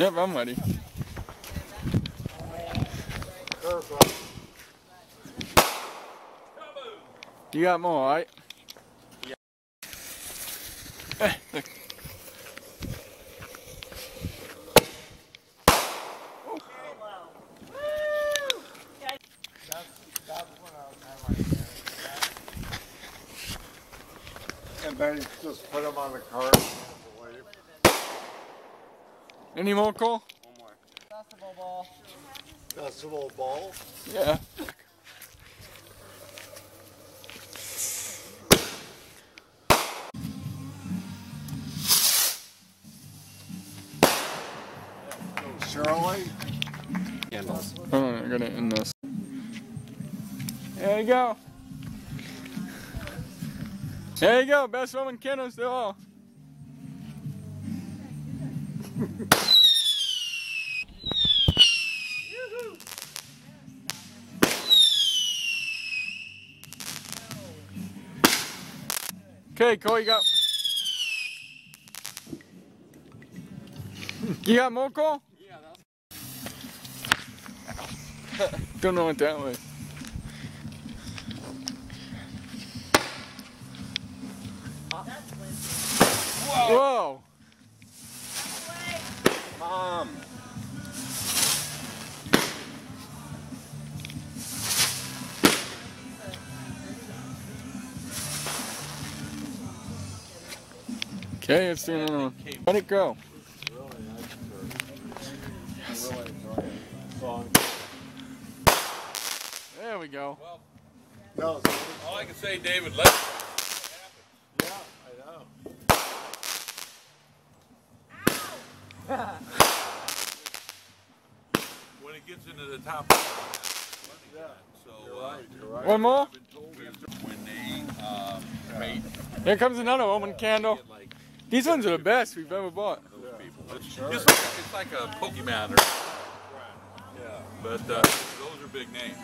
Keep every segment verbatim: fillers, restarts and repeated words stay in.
Yep, I'm ready. You got more, right? Yeah. And then just put them on the cart and leave. Any more, Cole? One more. Festival ball. Festival ball? Yeah. Shirley? Candles. Hold on, I'm gonna end this. There you go. There you go, best woman candles to all. Okay, Cole, you got. You got more, Cole? Yeah, that's. Don't know what that was. Whoa! Whoa. Mom. Okay, it's doing another one. Let it go. There we go. Well, no, all I can say, David, let it happen. Yeah, I know. When it gets into the top, Yeah. so You're uh, right, you're right. One more? I've been told is when they um, mate, Here comes another woman candle. get like These ones are the best we've ever bought. those people. It's, Sure. it's, like, it's like a Pokemon, or, Yeah. but uh, those are big names.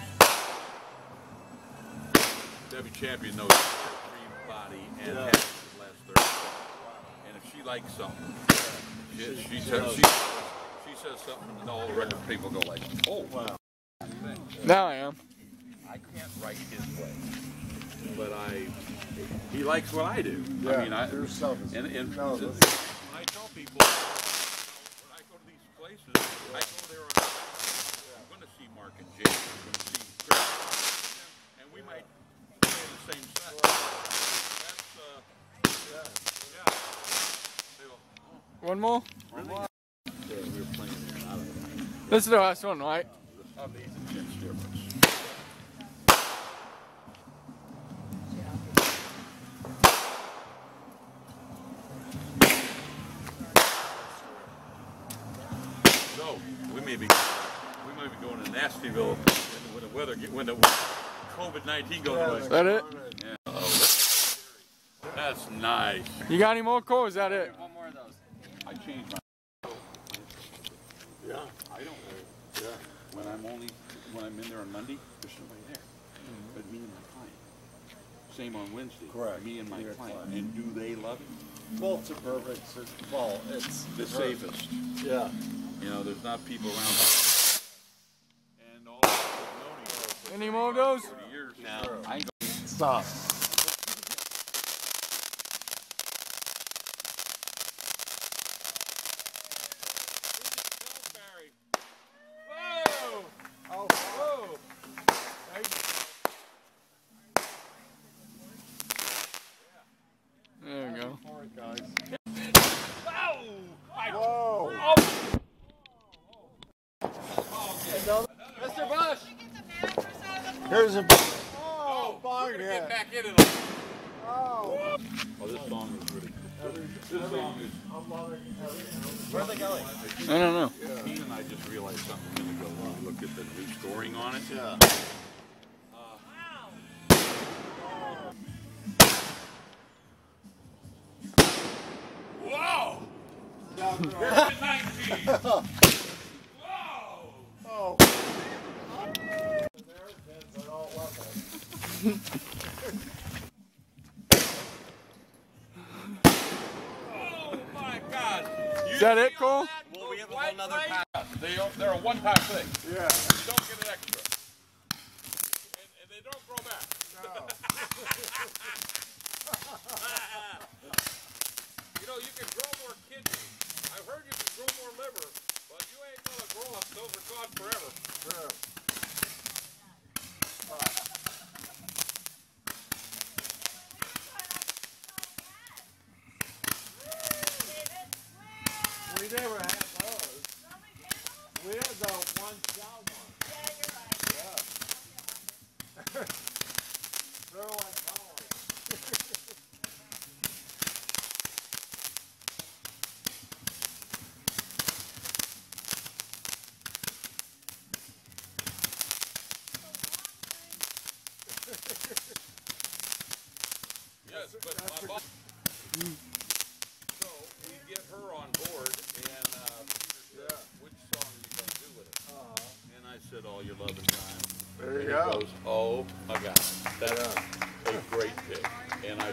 Debbie Champion knows her cream body and Yeah. has for the last thirty years. And if she likes something, she, she, she, says, she, she says something, and all the record people go like, "Oh, Wow. Now I am. I can't write his way, but I, he likes what I do. Yeah, I mean, I, your stuff is- and, and no, when that's- I tell people, when I go to these places, I go there, on, I'm going to see Mark and Jake, I'm going to see Chris, and we might play the same set. That's, uh, yeah. They go, oh, One more? really? Yeah, we were playing there, and I don't know. This is the last one, right? Of these, it's difference. So we may be we may be going to Nastyville when, when the weather get, when the COVID nineteen goes away. Is that it? Yeah. Oh, that's, that's nice. You got any more, Cole? Is that it? One more of those. I changed my. Yeah. I don't know. Yeah. When I'm only when I'm in there on Monday, there's nobody there, mm-hmm. but me and my client. Same on Wednesday. Correct. Me and my Your client. client. And do they love it? Well, it's a perfect, well, it's The safest. Yeah. You know, there's not people around. And all of us Any more of those? have known each other for years. No. I ain't Stop. Whoa! Oh, whoa! There we go. All right, guys. Whoa! Whoa. Mister Bush! Here's a. Oh, bong Get hit. back in it. Oh. Oh, this song is really cool. This song is. Where are they going? I don't know. Keen and I just realized something a minute ago when we looked at the new scoring on it. Yeah. Whoa! nineteen! Oh. Whoa! Oh my God! Is that it, Cole? Well, we have a got another pack. They, they're a one-time thing. Yeah. You don't get an extra. And, and they don't grow back. No. You know, you can grow more kidneys. I've heard you can grow more liver, but you ain't gonna grow up. Those are gone forever. True. We never had those. We had the one shot one. Yeah, you're right. Yeah. They're like college. Yes, but my boss. So we get her on board, and uh, Peter said, Yeah. "Which song are you gonna do with it?" Uh-huh. And I said, "All Your Loving Time." There And you he go. goes, "Oh my God, that's Yeah. a great pick." And I.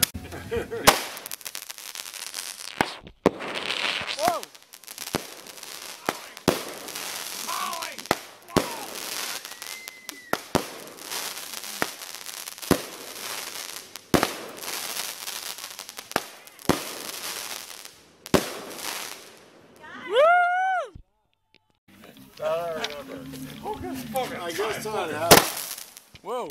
Whoa! That I remember. Focus, focus. I guess Fine, I'd focus. have. Whoa!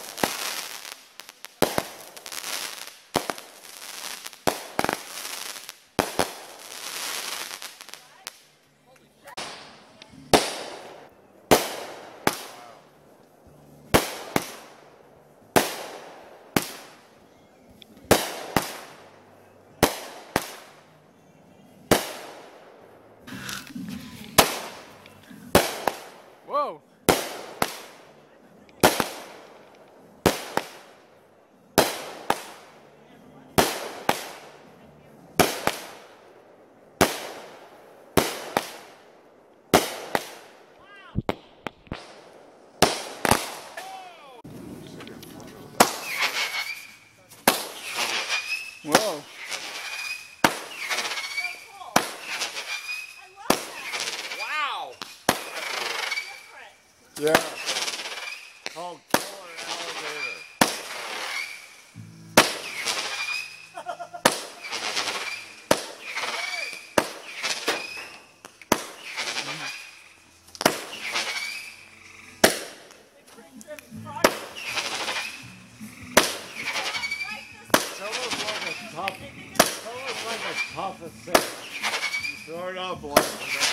Whoa! Whoa! Wow! Yeah. Called Killer Alligator. It's almost like a tough, it's almost like a tough thing. You throw it up once,